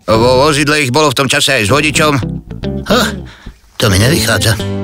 Vo vozidle ich bolo v tom čase aj s vodičom? To mi nevychádza.